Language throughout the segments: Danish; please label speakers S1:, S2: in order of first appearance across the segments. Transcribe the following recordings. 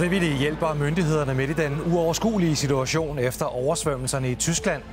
S1: Frivillige hjælper myndighederne midt i den uoverskuelige situation efter oversvømmelserne i Tyskland.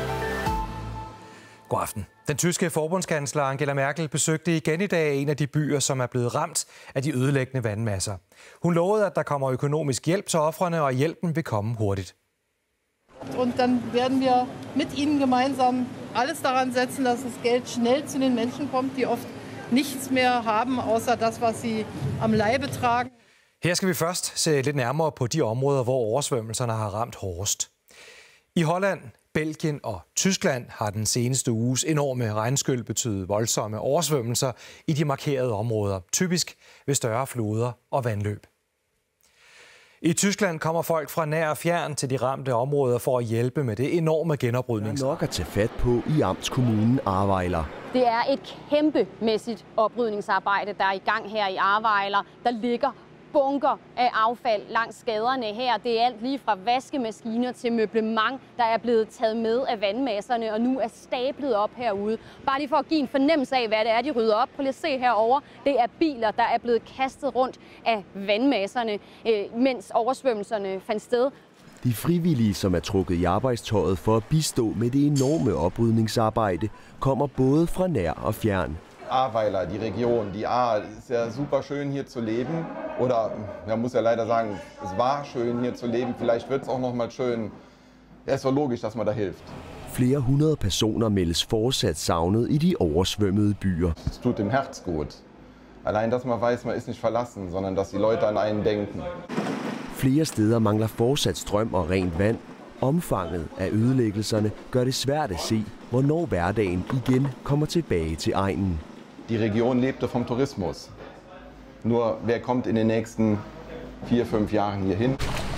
S1: God aften. Den tyske forbundskansler Angela Merkel besøgte igen i dag en af de byer, som er blevet ramt af de ødelæggende vandmasser. Hun lovede, at der kommer økonomisk hjælp til ofrene, og hjælpen vil komme hurtigt.
S2: Und dann werden wir mit Ihnen gemeinsam alles daran setzen, dass das Geld schnell zu den Menschen kommt, die oft nichts mehr haben, außer das, was sie am Leibe tragen.
S1: Her skal vi først se lidt nærmere på de områder, hvor oversvømmelserne har ramt hårdest. I Holland, Belgien og Tyskland har den seneste uges enorme regnskyl betydet voldsomme oversvømmelser i de markerede områder, typisk ved større floder og vandløb. I Tyskland kommer folk fra nær og fjern til de ramte områder for at hjælpe med det enorme genoprydningsarbejde.
S3: Der er nok at tage fat på i amtskommunen Ahrweiler.
S4: Det er et kæmpemæssigt oprydningsarbejde, der er i gang her i Ahrweiler. Der ligger bunker af affald langs gaderne her. Det er alt lige fra vaskemaskiner til møblement, der er blevet taget med af vandmasserne og nu er stablet op herude. Bare lige for at give en fornemmelse af, hvad det er, de rydder op. Prøv lige at se herovre. Det er biler, der er blevet kastet rundt af vandmasserne, mens oversvømmelserne fandt sted.
S3: De frivillige, som er trukket i arbejdstøjet for at bistå med det enorme oprydningsarbejde, kommer både fra nær og fjern.
S5: Ahrweiler, die Region, die Ahr, ist ja super schön hier zu leben. Oder, man muss ja leider sagen, es war schön hier zu leben. Vielleicht wird es auch noch mal schön. Ja, es war logisch, dass man da hilft.
S3: Flere hundrede personer meldes fortsat savnet i de oversvømmede byer.
S5: Es tut dem Herz gut. Allein, dass man weiß, man ist nicht verlassen, sondern dass die Leute an einen denken.
S3: Flere steder mangler fortsat strøm og rent vand. Omfanget af ødelæggelserne gør det svært at se, hvornår hverdagen igen kommer tilbage til egnen.
S5: Die Region lebte vom Tourismus. Nur wer kommt in den nächsten 4-5 Jahren hierhin?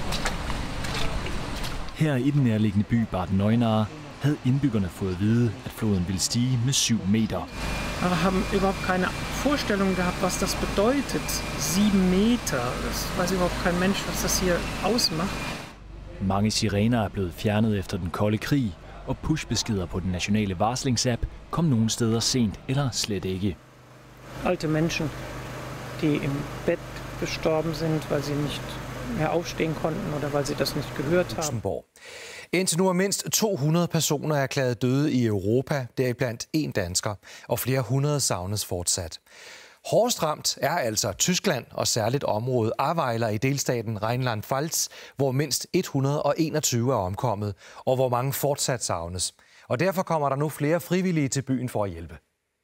S6: Her i den nærliggende by Bad Neuenahr havde indbyggerne fået at vide, at floden ville stige med 7 meter.
S7: Aber haben überhaupt keine Vorstellung gehabt, was das bedeutet. 7 Meter. Das weiß überhaupt kein Mensch, was das hier ausmacht.
S6: Mange sirener er blevet fjernet efter den kolde krig, og pushbeskeder på den nationale varslingsapp kom nogle steder sent eller slet ikke.
S7: Alte Menschen, die im Bett gestorben sind, weil sie nicht mehr aufstehen konnten oder weil sie das nicht gehört haben.
S1: Indtil nu er mindst 200 personer erklæret døde i Europa, deriblandt 1 dansker, og flere hundrede savnes fortsat. Hårdest ramt er altså Tyskland og særligt området Ahrweiler i delstaten Rheinland-Pfalz, hvor mindst 121 er omkommet, og hvor mange fortsat savnes. Og derfor kommer der nu flere frivillige til byen for at hjælpe.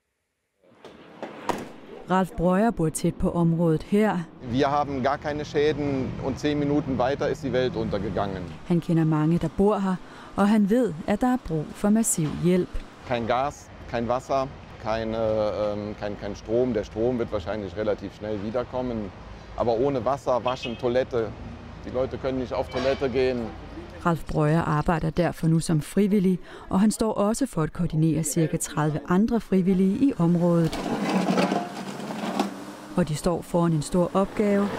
S8: Ralf Breuer bor tæt på området her.
S5: Wir haben gar keine Schäden und 10 Minuten weiter ist die Welt untergegangen.
S8: Han kender mange, der bor her, og han ved, at der er brug for massiv hjælp.
S5: Kein Gas, kein Wasser, kein Strom. Der Strom wird wahrscheinlich relativ schnell wiederkommen. Aber ohne Wasser, Waschen, Toilette. Die Leute können nicht auf Toilette gehen.
S8: Ralf Breuer arbejder derfor nu som frivillig, og han står også for at koordinere ca. 30 andre frivillige i området. Og de står foran en stor opgave.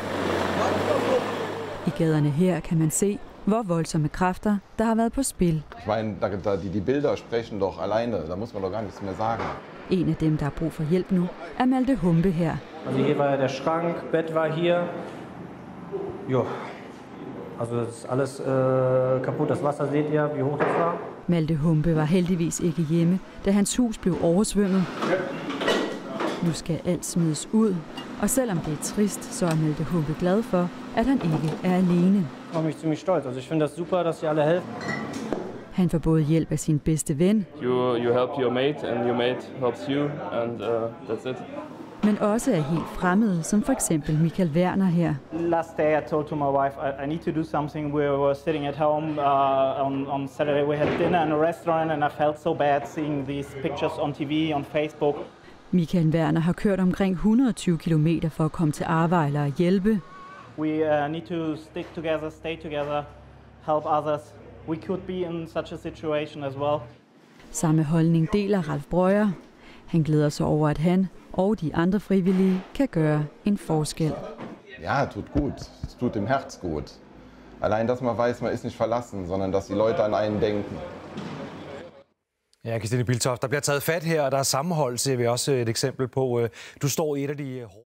S8: I gaderne her kan man se, hvor voldsomme kræfter der har været på spil.
S5: Ich meine, die Bilder sprechen doch alleine. Da muss man doch gar nichts mehr sagen.
S8: En af dem, der har brug for hjælp nu, er Malte Humpe her.
S9: Also hier war der Schrank, Bett war hier. Jo. Also das ist alles kaputt. Das Wasser seht ihr, wie hoch das war.
S8: Malte Humpe var heldigvis ikke hjemme, da hans hus blev oversvømmet. Nu skal alt smides ud, og selvom det er trist, så er Malte Humpe glad for, at han ikke er alene.
S9: Ich bin ziemlich stolz. Also ich finde das super, dass Sie alle helfen.
S8: Han får både hjælp af sin bedste ven,
S10: You help your mate, and your mate helps you, and that's it.
S8: men også af helt fremmede, som for eksempel Michael Werner her.
S11: Last day I told to my wife I need to do something. We were sitting at home on Saturday. We had dinner in a restaurant, and I felt so bad seeing these pictures on TV, on Facebook.
S8: Michael Werner har kørt omkring 120 kilometer for at komme til Ahrweiler og hjælpe.
S11: We need to stick together, stay together, help others. We could be in such a situation as well.
S8: Samme holdning deler Ralf Breuer. Han glæder sig over, at han og de andre frivillige kan gøre en forskel.
S5: Ja, tut gut. Es tut dem Herz gut. Allein, dass man weiß, man ist nicht verlassen, sondern dass die Leute an einen denken.
S1: Ja, Christine Biltoft, der bliver taget fat her, og der er sammenhold, ser vi også et eksempel på. Du står i et af de